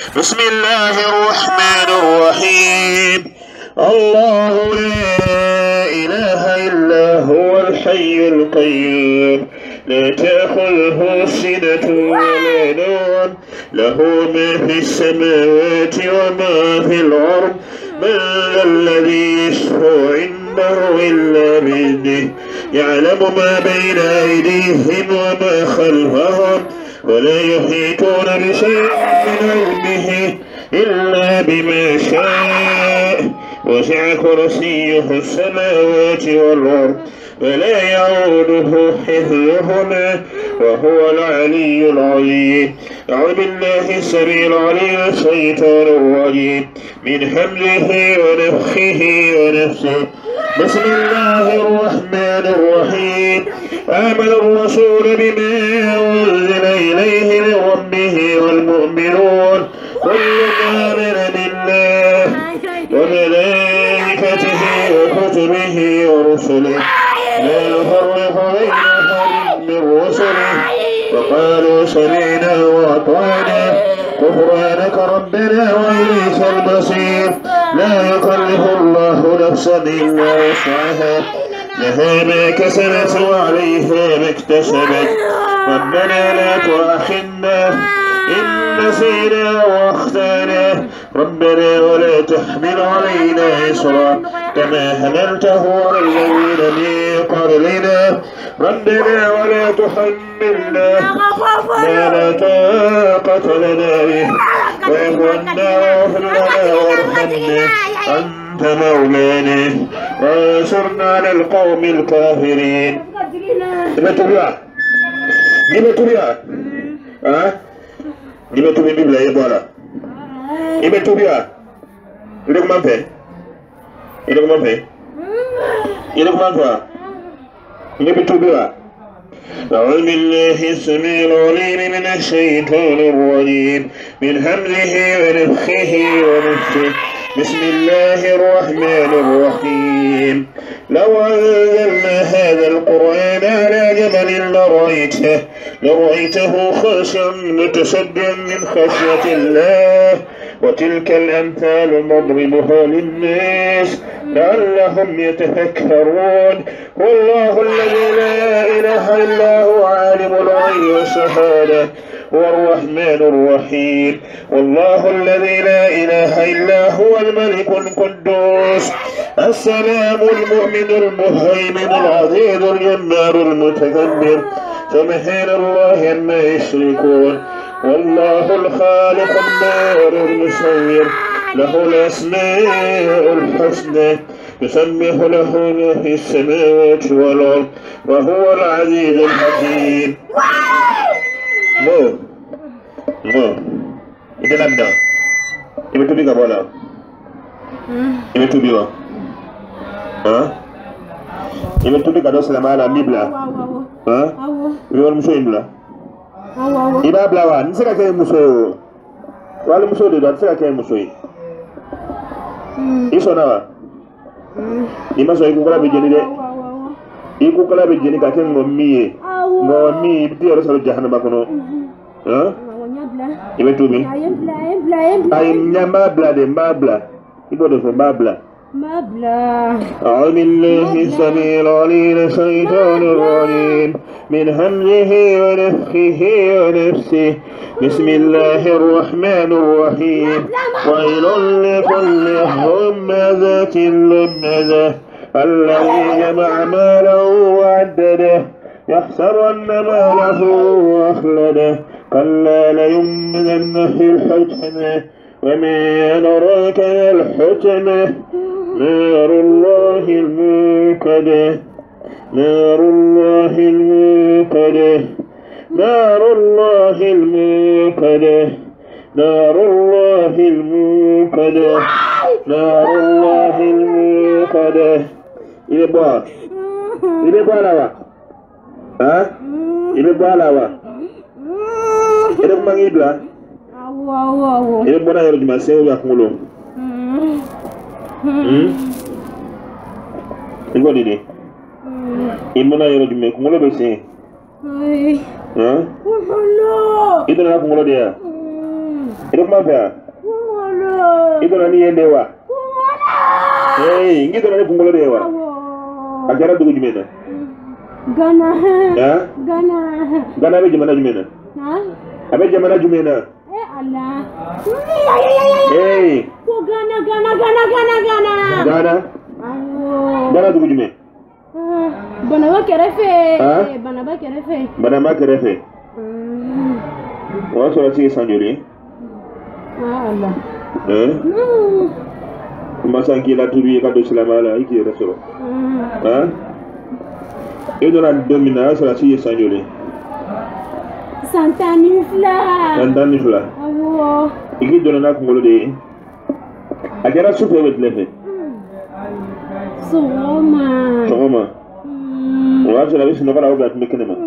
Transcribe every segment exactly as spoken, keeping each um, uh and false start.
بسم الله الرحمن الرحيم الله لا إله إلا هو الحي القيوم لا تأخذه سنة ولا نوم له ما في السماوات وما في الأرض من ذا الذي يشفع عنده إلا بإذنه يعلم ما بين أيديهم وما خلفهم ولا يحيطون بشيء من علمه إلا بما شاء وسع كرسيه السماوات والأرض ولا يعوده حفظهما وهو العلي العظيم أعوذ بالله السميع العليم من الشيطان الرجيم من همزه ونفخه ونفسه بسم الله الرحمن الرحيم آمن الرسول بما أنزل إليه من ربه والمؤمنون كل آمن بالله وملائكته وكتبه ورسله لا نفرق بين أحد من رسله وقالوا سمعنا وأطعنا غفرانك ربنا وإليك المصير لا يكلف الله نفسا إلا وسعها لها ما كسبت وعليها ما اكتسبت ربنا لا تؤاخذنا إن نسينا وأخطأنا ربنا ولا تحمل علينا إصرا كما حملته على الذين من قبلنا ربنا ولا تحملنا ما لا طاقة لنا به واعف عنا واغفر لنا وارحمنا أنت مولانا وانصرنا على القوم الكافرين. لما تبيع لما تبيع ها لما تبيع بيبلا يبولا لما تبيع يدك ما في يدك ما في يدك ما في لما تبيع أعوذ بالله السميع العليم من الشيطان الرجيم من همزه ونفخه ونفسه بسم الله الرحمن الرحيم لو أنزلنا هذا القرآن على جبل لرأيته لرأيته خاشعا متصدعا من خشية الله وتلك الأمثال نضربها للناس لعلهم يتفكرون والله الذي لا إله إلا هو عالم الغيب والشهادة هو الرحمن الرحيم والله الذي لا إله إلا هو الملك القدوس السلام المؤمن المهيمن العزيز الجبار المتكبر سبحان الله عما يشركون والله الخالق البارئ المصور له الأسماء الحسنى يسبح له ما في السماوات والأرض وهو العزيز الحكيم. No, no. Itu lambda. Ibu tu biar bola. Ibu tu biar. Hah? Ibu tu biar kalau selama alam bibla. Hah? Ibu orang musuh bibla. Ibu belawan. Siapa kaya musuh? Walau musuh dia, siapa kaya musuh? Isu nawa. Ima so iku kala bijeni de. Iku kala bijeni kakek ngomie. Ngomie itu harus harus jahanam kono. Hah? Ibe tubi. Ayam nyamba bla de mbabla. Ibo de mbabla. Mbabla. أعوذ بالله السميع العليم من الشيطان الرجيم من همزه ونفخه ونفسه بسم الله الرحمن الرحيم ويل لكل همزة لمزة الذي جمع مالا وعدده يحسب أن ماله أخلده كلا لينبذن في الحطمة وما أدراك ما الحطمة نار الله الموقدة نار الله الموقدة نار الله الموقدة نار الله الموقدة نار الله الموقدة. إلى بعض إلى بعض ها إلى بعض إلى بعض إبلا إلى بعض يرجع مسيو يأكلون إلى دي إمنا يرجع مكمل بسي ها إذا نحن مولود يا Itu mana? Itu nani yang dewa. Hei, ini tu nani punggul dewa. Acara tu gimana? Gana. Ya? Gana. Gana apa gimana gimana? Hah? Apa gimana gimana? Eh Allah. Hei. Ko Gana Gana Gana Gana Gana. Gana. Ayo. Gana tu gimana? Bana ba kerefe. Hah? Bana ba kerefe. Bana ma kerefe. Wah, soal sih sanjuri. Ah Allah. Eh? Masa kila tubi kado selama lah iki rasul. Hah? Itu nak domina soal sih sanjuri. Santani fla. Santani fla. Awo. Iki dona nak ngolo de. Agera supe wet lefe. Soma. Soma. Wah, soal sih no para ubat mekene ma.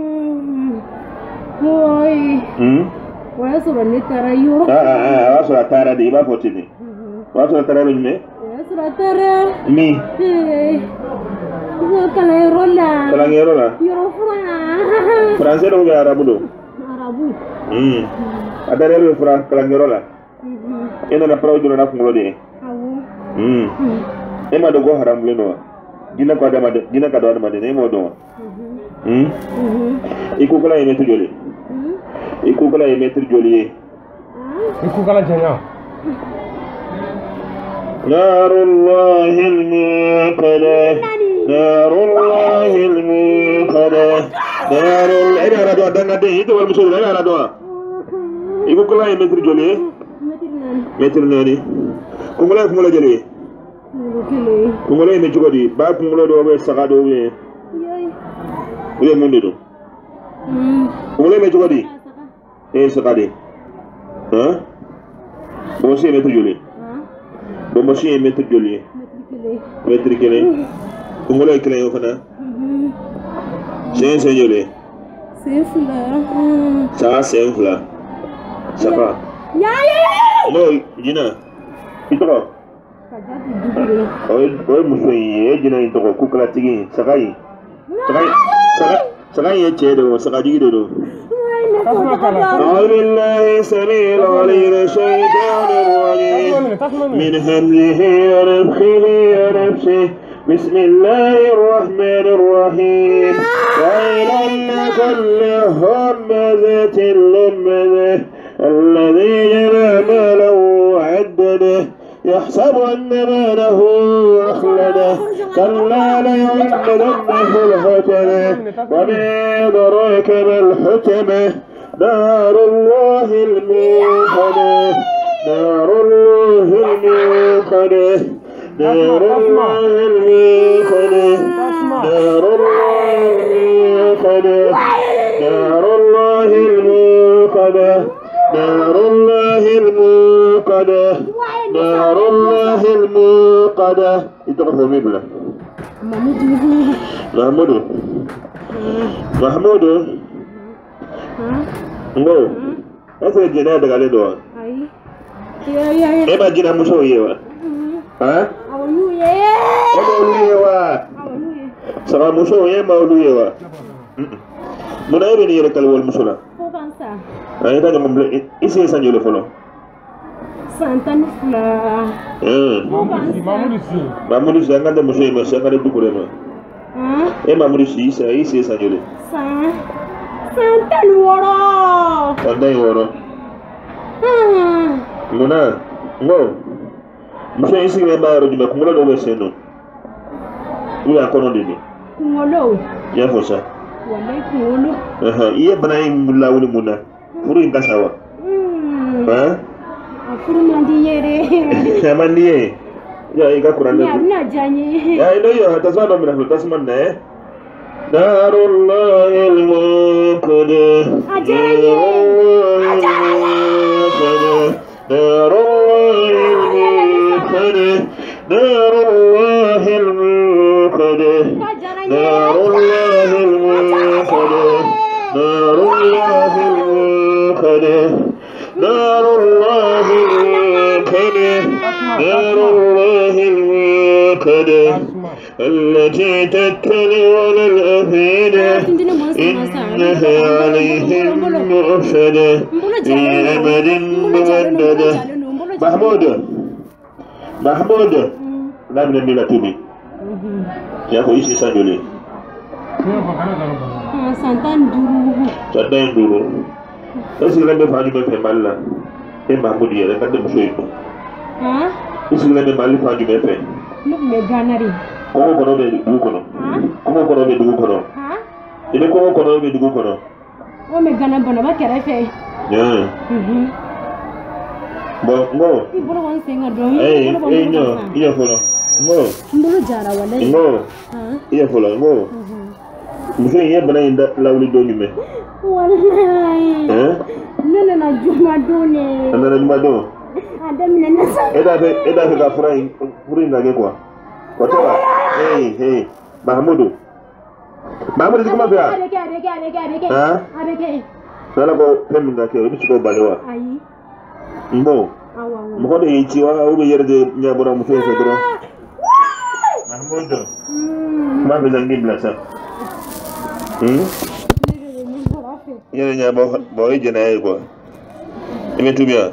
Oi. Hmm? Waya sura ni tara yoro. Ah ah ah, wah soal tara di iba fotini. Wah soal tara ni me? Waya sura tara. Mi. Eh. Wah kala yoro la. Kala yoro la. Yoro fra. Fransai do ga arabu do. Arabu. Hmm. Ada relo fra kala yoro la. Ina na prawo do na ko ngode. Awo. Hmm. E ma do go haram le no. Dina ko adama de, dina ka do adama de ne mo do. Hmm. Iku kala e metu joli. Iku kala e metu joli. Iku kala janya. Narullahi al-muqada. Narullahi al-muqada. Narul ina ara do danga de itu wal musul ina ara do. Iku kala e metu joli. Metu nani. Ko ngala ko ngala joli. Ko ngala e metu joli. Ba ko ngala do be saga do be. Uye munde do. Hmm. Umule me jogadi. Eh sakadi. Hein? Bon si mettre joli. Bon monsieur mettre joli. Mettre kele. Umule kele yo fana. C'est c'est joli. C'est fla. Ça c'est fla. Ça va. Ya ya ya. No, Gina. Itoro. Oy, oy musoyi, Gina itoro kukala tigi, sakai. Sakai. Sakai ye chedo, sakai do. أعوذ بالله السميع العليم من الشيطان الرجيم من همزه ونفخه ونفسه بسم الله الرحمن الرحيم ويل لكل همزة لمزة الذي جمع ماله وعدده يحسب أن ماله أخلده كلا ليعلمنه الحطمة وما أدراك ما الحطمة نار الله الموقدة نار الله الموقدة نار الله الموقدة نار الله الموقدة نار الله الموقدة نار الله الموقدة نار الله الموقدة يتقفوا مبلغ محمود محمود ngo ese jina daga le do ai ya ya ya e ba jina muso yewa ha awolu ye awolu yewa awolu ye sara muso ye ma awolu yewa muna ibe ni yele kal wol musula ko kansa ai ta ngam ble isi sa jole folo santan fla eh Mamudu si Mamudu si ngande muso ye ma sa ngade dukure ma ah e Mamudu si sa isi sa jole sa santan woro santan woro hmm muna ngo muso isi me ba ro juma kumulo do we seno uya kono dini ngolo ya fosa wallahi ngolo aha iya bana mulla wuli muna furu in kasawa hmm ha afuru mandi yere ya mandi ya iga kuranda ya na janye ya ino yo tasaba mina tasman ne Narullahi al-muqada ajanye ajanye Narullahi al-muqada Narullahi al-muqada Narullahi al-muqada Narullahi al-muqada Narullahi al-muqada Narullahi al-muqada التي تتلي على الأفئدة إنها عليهم مؤصدة أمد ممدد محمود محمود لا من الميلا توبي يا أخو إيش يسانجولي santan duru santan duru isi lembe fani me fe malla e mahmoud yere kadde mo soyi ha isi lembe malli fani me fe lu me ganari ko ko no be du ko no ko ko no be du ko no ha ile ko ko no be du ko no o me gana bana ba kere fe yeah mhm bo ngo ibro wan senga do eh eh no iya folo ngo mbulu jara wala ngo ha iya folo ngo muso ye bana inda lawli do nyume wallahi eh nana na juma dole nana juma do adam nana sa eda be eda be ka furai furai ngage kwa kwa toa hey hey mahmudu mahmudu kuma bia adeke adeke adeke adeke ha adeke sala ko pem ngake o bisu ko balewa ayi mbo awa mo ko de yici wa o be yerde nyabura muso fe dro mahmudu ma be zangi blasa hmm yene nya bo bo jena ay ko ime tubia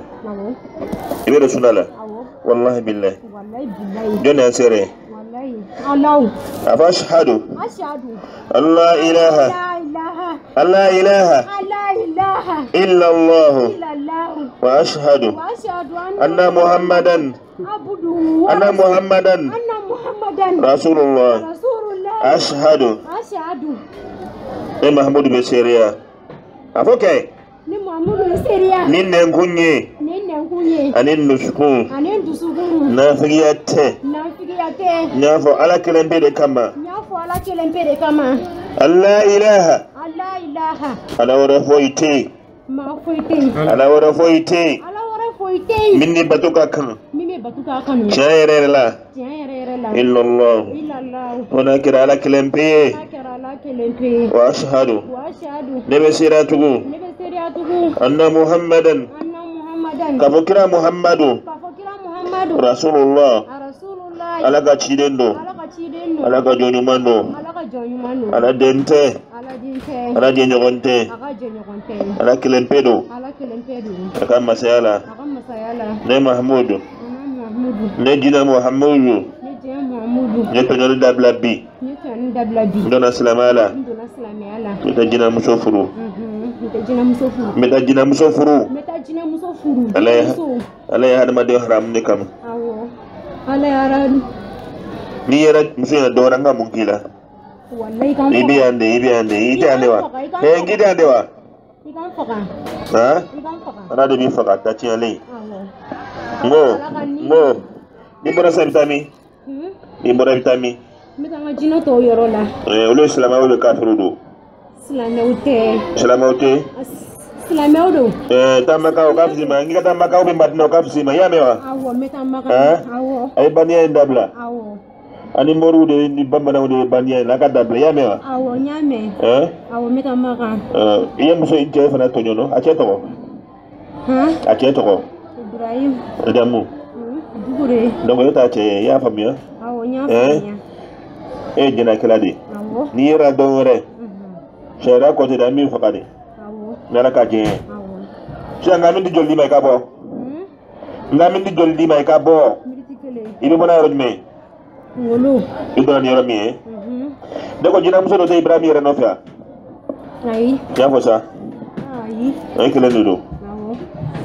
ime rasulala wallahi billahi wallahi billahi jona sere wallahi allah afashhadu ashhadu allah ilaha la ilaha allah ilaha la ilaha illa allah illa allah wa ashhadu wa ashhadu anna muhammadan abudu anna muhammadan anna muhammadan rasulullah rasulullah ashhadu ashhadu e mahmud be seria afoke ni muhammadu seria nin nen kunye nin nen kunye anin nusku anin dusugu nafiyate nafiyate nyafo ala kelembe de kama nyafo ala kelembe de kama allah ilaha allah ilaha ala wara foite ma foite ala wara foite ala wara foite minni batuka kan mimi batuka kan chayere la chayere la illa allah illa allah wana kira ala kelembe akara ala kelembe wa ashhadu wa ashhadu nebe siratugu nebe siratugu anna muhammadan anna muhammadan kafukira muhammadu kafukira muhammadu rasulullah rasulullah ala ka chidendo ala ka chidendo ala ka jonyumando ala ka jonyumando ala dente ala dinte ala jenyogonte aga jonyogonte ala kelempedo ala kelempedo aka masayala aga masayala ne mahmudu ana mahmudu ne jina muhammadu ne je muhammadu ne tonyo dabla bi ne tan dabla bi ndona salamala ndona salamala meta jina musofuru mhm meta jina musofuru meta jina musofuru meta jina musofuru ala ala ya hada made haram ne kam awo ala yaran ni yara muso ya dora nga munkila wallahi kan ibi ande ibi ande ite ande wa he ngide ande wa ikan faka ha ikan faka ana de bi faka ta ti ale awo ngo ngo ni bora sa bitami hmm ni bora bitami meta nga jina to yoro la eh olo islama olo kafiru do islama ute islama ute islama odo eh tamaka o kafsima ngi kata maka o be matno kafsima ya mewa awo meta maka Eh? awo ay baniya ndabla awo ani moru de ni bamba na de baniya la ka dabla ya mewa awo nyame eh awo meta maka eh iya muso inje fana tonyo no ache to ha ache to ibrahim damu dugure donc yota che ya famia awo nyame Eh? e jina kala de awo ni ra do re mhm shara ko te da mi fakade awo na ka je awo shanga min di jolli mai ka bo hmm ngamin di jolli mai ka bo miriti kele ibi mona yoro me ngolo ido ni yoro mi mhm de ko jina muso do te ibrahim yere no fa ai ya fo sa ai ay kele ni do awo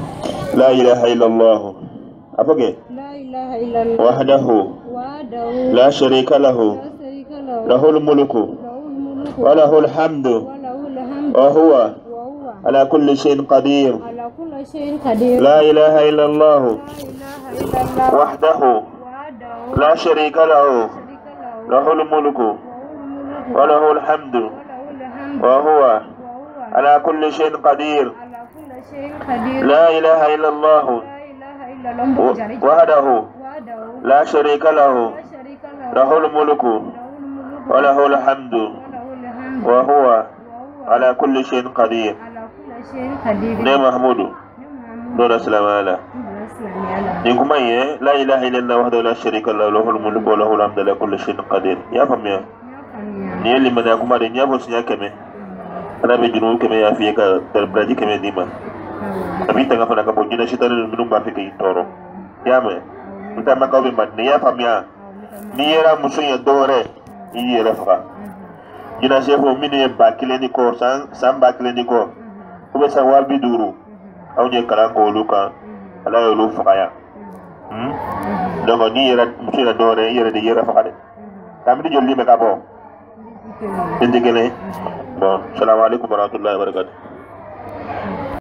la ilaha illallah apoge la ilaha illallah wahdahu wahdahu la sharika lahu la sharika lahu lahul mulku lahul mulku wa lahul hamdu wa lahul hamdu wa huwa wa huwa ala kulli shay'in qadir ala kulli shay'in qadir la ilaha illallah la ilaha illallah wahdahu wahdahu la sharika lahu sharika lahu lahul mulku lahul mulku wa lahul hamdu wa lahul hamdu wa huwa wa huwa ala kulli shay'in qadir ala kulli shay'in qadir la ilaha illallah la ilaha illallah mujari wahdahu wahdahu la sharika lahu la sharika lahu lahul mulku lahul mulku wa lahul hamdu wa lahul hamdu wa huwa wa huwa ala kulli shay'in qadir ala kulli shay'in qadir ne mahmudu Muhammad dona salamala sallallahu ni kuma ye la ilaha illallah wahdahu la sharika lahu lahul mulku wa lahul hamdu ala kulli shay'in qadir ya famia ni limana kuma de nyabo sinya keme ana be junu keme ya fiye ka darbraji keme dima tapi tanga fana ka bo jina shitare minum ba fi kay toro yame nta maka be madne ya famia ni yera musunya dore ni yera fa jina sefo mini ba kileni ko san san ba kileni ko ko be sa warbi duru aw je kala ko luka ala yo lu fa ya hmm donc ni yera musunya dore yera de yera fa de tamdi jolli me ka bo indigene bon assalamu alaikum warahmatullahi wabarakatuh